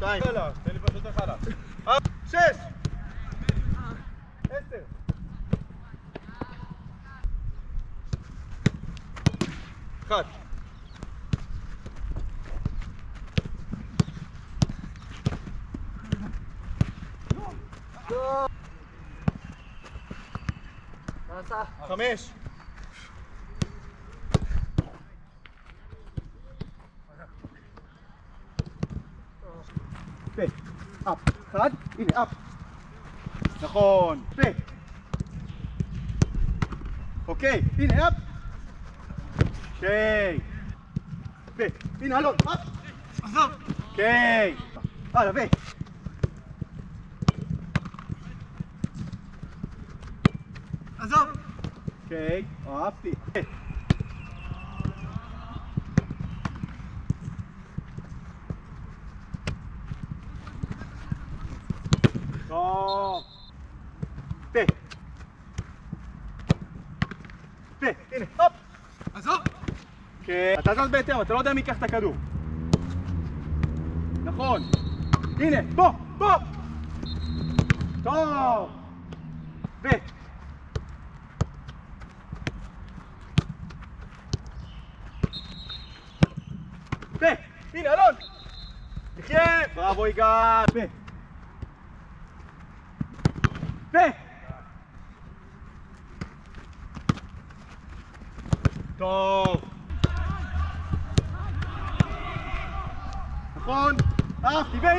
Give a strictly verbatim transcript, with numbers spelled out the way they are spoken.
שתיים. תן לי פשוט אחד. שש! עשר! אחד. חמש. פה, אפ, אחד, הנה, אפ. נכון, פה. אוקיי, הנה, אפ. אוקיי. פה, הנה, אלון, אפ. עזוב. אוקיי. הלאה, פה. עזוב. אוקיי, אהבתי. טוב. פה. פה, הנה, הופ. עזוב. אוקיי, אתה זז בהתאם, אתה לא יודע מי ייקח את הכדור. נכון. הנה, בוא, בוא. טוב. פה. פה, הנה אלון! תחיה! בראבו יגאל! פה! פה! טוב! נכון! אהבתי!